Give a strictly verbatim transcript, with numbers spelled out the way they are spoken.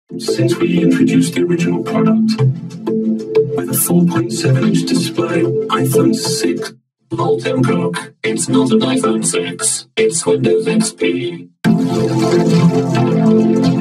Since we introduced the original product with a four point seven inch display, iPhone six, Voltem Cook, it's not an iPhone six, it's Windows X P.